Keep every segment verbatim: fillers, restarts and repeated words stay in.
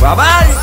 Bye bye.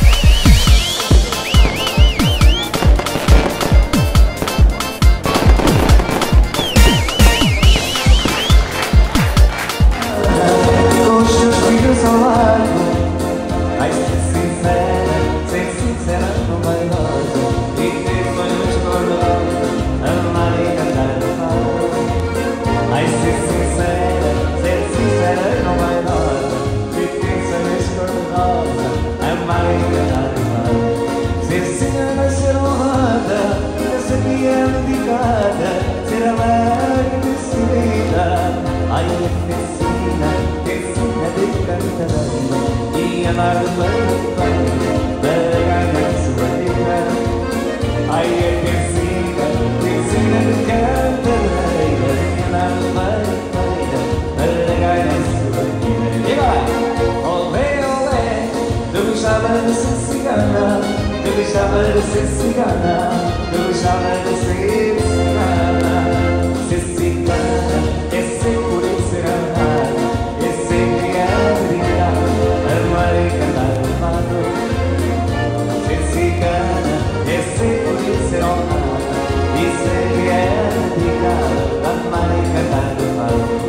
E andar de bem, da ganância bandeira. Ai, é piscina, piscina de cantareira. E andar de bem, da ganância bandeira. E vai! Olé, olé, eu gostava de ser cigana, eu gostava de ser cigana, eu gostava de ser cigana. Ser cigana é ser por ser amada, é ser criada, amar e cantar amado. Ser cigana é ser por ser honrada, e ser criada, amar e cantar amado.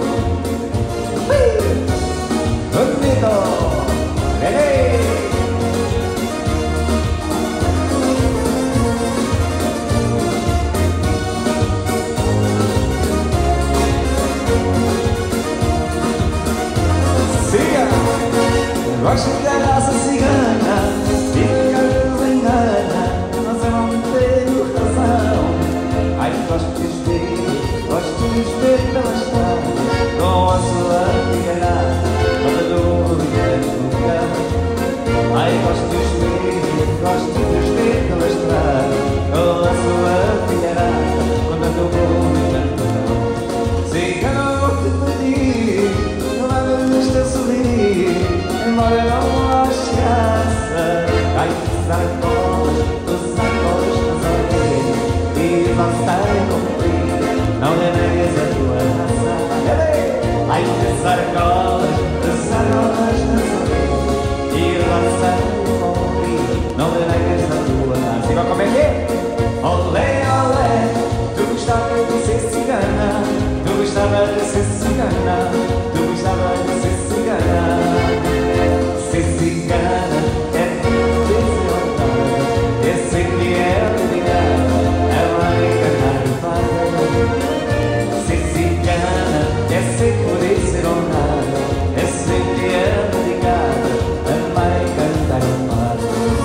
Bonito! Hey! Gosto da raça cigana, fica desengana, mas eu não tenho razão. Ai, gosto de os ver, gosto de os ver pela estrada, com a sua figueirada, toda dúvida nunca. Ai, gosto de os ver, gosto de os ver pela estrada, com a sua figueirada, toda dúvida nunca. Cigana, vou te pedir, não vai me estar a sorrir. Embora não ache graça, ai, usar colas, usar colas nas orelhas e lançar cumprir, não renegues a tua raça. Ai, usar colas, usar colas nas orelhas e lançar cumprir, não renegues a tua raça. E vai como é que é? Olé, olé, tu gostava de ser cigana, tu gostava de ser cigana, tu gostava de ser cigana. Ser cigana é tudo desenrolado, é ser que é ligado, é uma encantada. Ser cigana é ser por ser honrado, é ser que é ligado, é uma encantada.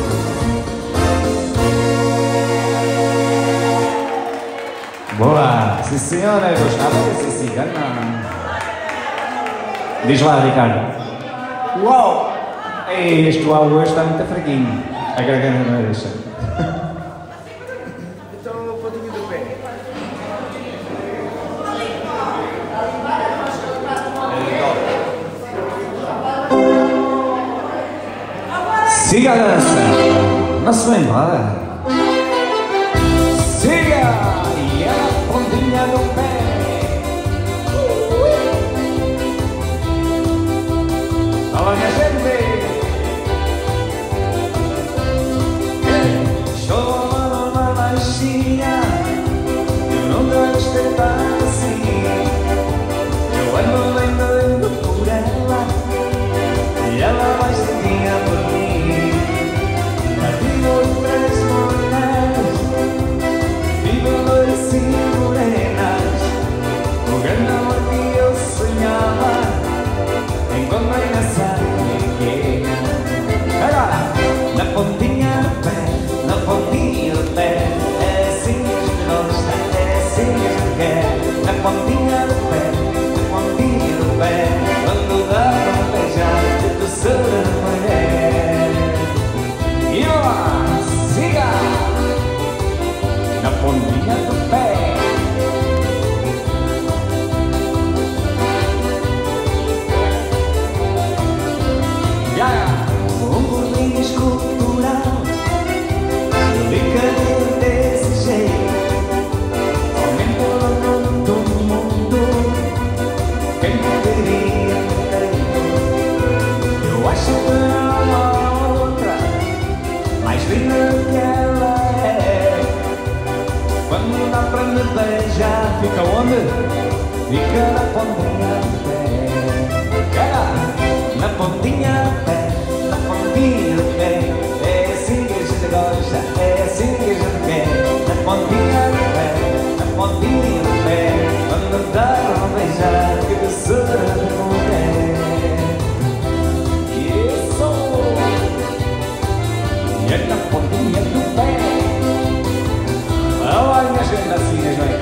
Boa! Sim senhora, eu gostava de ser cigana. Diz lá, Ricardo. Uau! Ei, este uau hoje está muito fraquinho. A garganta não é deixa. Então, o pontinho do pé. Siga a dança! Não se vai embora. Siga! E a pontinha do pé. Fala, minha gente! Eu nunca gostei tanto assim. Eu ando, ando, ando por ela e ela vai seguir por mim. Já vivo três mulheres, vivo dois e morenas. Onde? Fica na pontinha do pé. Cara, na pontinha do pé, na pontinha do pé. É assim que a gente gosta, é assim que a gente quer. Na pontinha do pé, na pontinha do pé. Quando dá pra beijar, que doçura de mulher. Isso! E é na pontinha do pé. Olha a minha gente assim, né, João?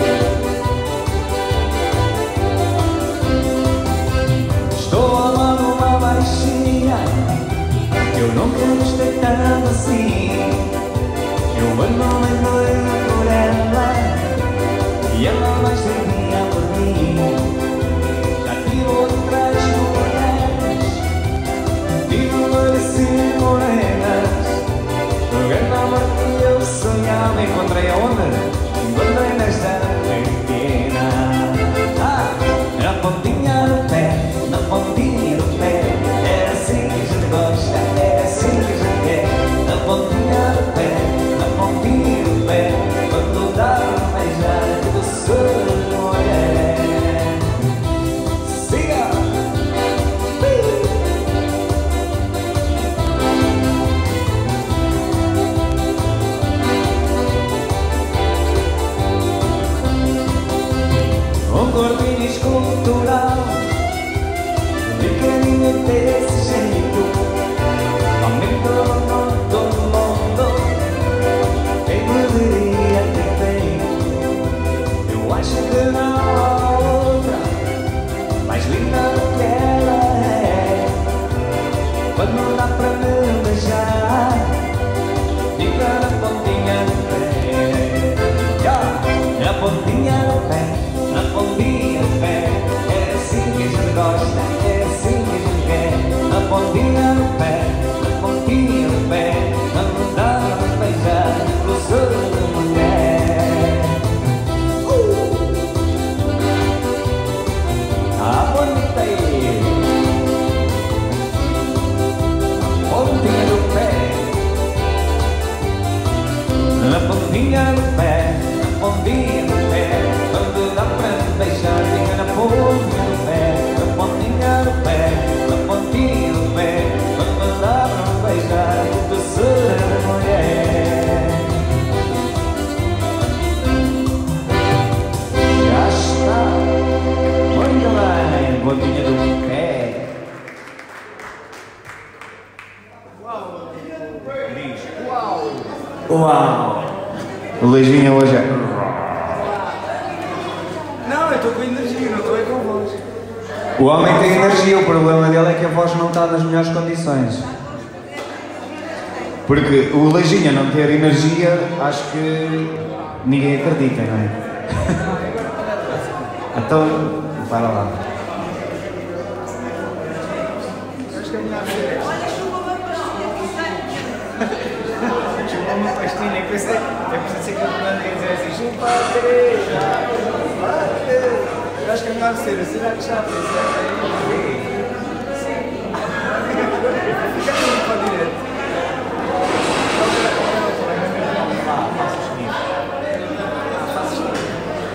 Estou amando uma baixinha que eu nunca gostei tanto assim. Eu ando mais doido por ela e ela mais doidinha por mim. Já tive outras mulheres, tive loiras e morenas. O grande amor que eu sonhava encontrei aonde? Encontrei nesta pequena. Ah, na pontinha do pé, na pontinha do pé. É assim que a gente gosta, é assim que a gente quer. Na pontinha do pé, na pontinha do pé. Quando dá pra beijar, que doçura de mulher. Siga! Um corpinho escultural, pequenino desse jeito, aumento todo mundo, quem poderia ter feito? Eu acho que não há outra mais linda do que ela é. Quando dá pra me beijar, fica na pontinha do pé. Yeah. Na pontinha do pé, na pontinha do pé. É assim que a gente gosta, é assim que a gente quer. Na pontinha do pé, na pontinha do pé. Quando dá pra beijar, doçura de mulher. uh! Ah, bonita aí. Na pontinha do pé, na pontinha do pé, na pontinha do pé. Quando dá pra beijar, fica na pontinha do pé, na pontinha do pé, na pontinha do pé. Quando dá pra beijar, que doçura de mulher. Já está, muito bem, pontinha do pé. Diz, uau! Uau! O Luizinho hoje é... Não, eu estou com energia, não estou aí com voz. O homem tem energia, o problema dele é que a voz não está nas melhores condições. Porque o Leijinha não ter energia, acho que ninguém acredita, não é? Então, para lá. Acho que é melhor ser. Olha, chupa uma pastilha. Chupa uma pastilha, eu pensei, eu pensei que eu ia dizer assim, chupa a treja. Eu acho que é melhor ser, será que já fez? Sim. Fica tudo para a direita. Faça os níveis. Faça os níveis.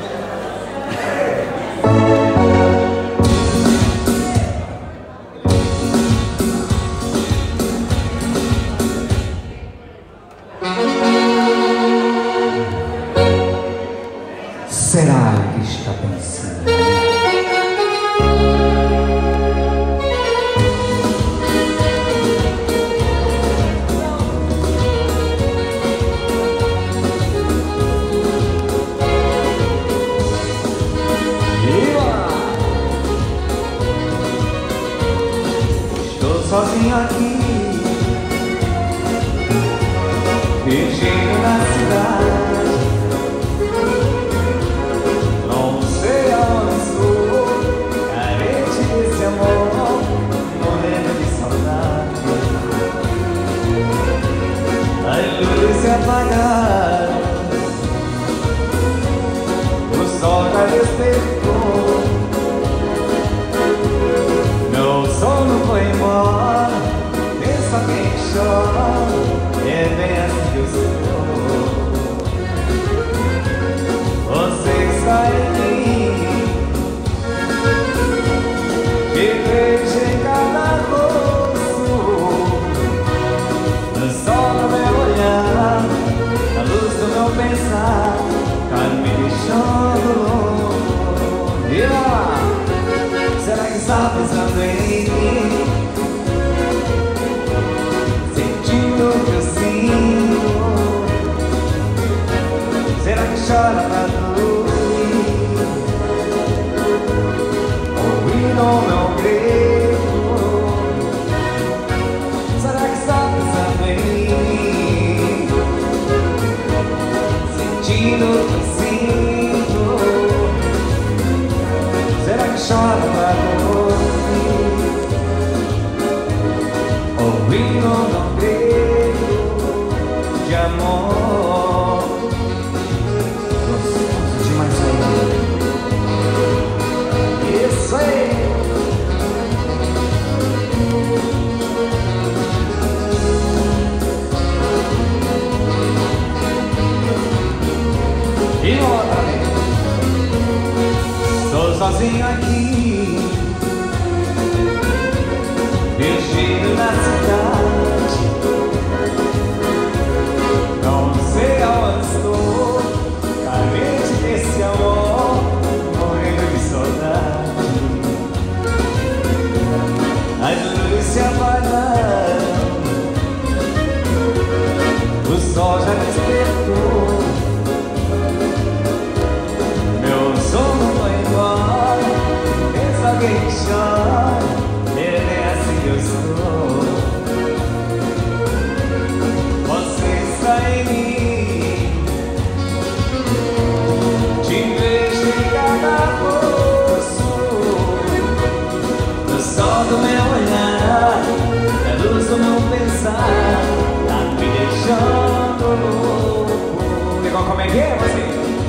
Será que está pensando? Estou sozinho aqui, fingindo na cidade. Não sei aonde estou, carente desse amor, morrendo de saudade. As luzes se apagaram, o sol já despertou. Meu sono foi embora, pensa quem chora, é bem assim que eu sou. Você está em mim,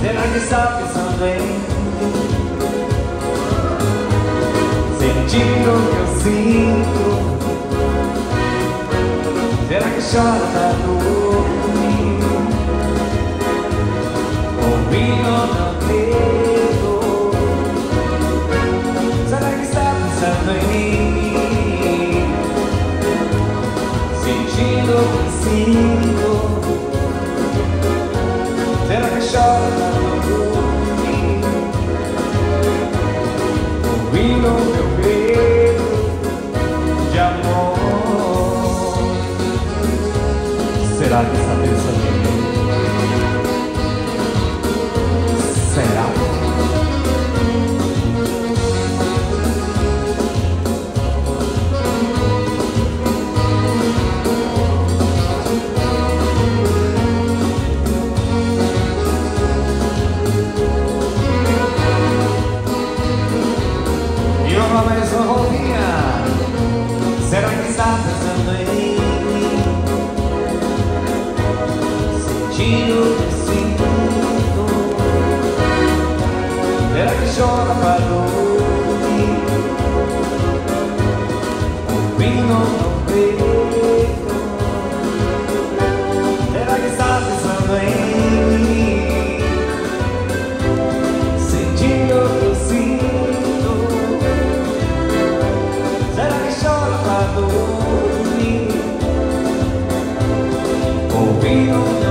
Será que está pensando em mim? Sentindo o que eu sinto? Será que chora pra dormir? Ouvindo meu dedo? Será que está pensando em mim? Sentindo o que sinto? Será que chora pra dormir? Ouvindo meu grito de amor? Será que está pensando em mim? Será? E uma mesma roupinha. Será que está pensando em mim? Sentindo o que sinto? Será que chora pra dormir? Ouvindo meu peito? Será que está pensando em mim? Sentindo o que eu sinto? Será que chora pra dormir? Ouvindo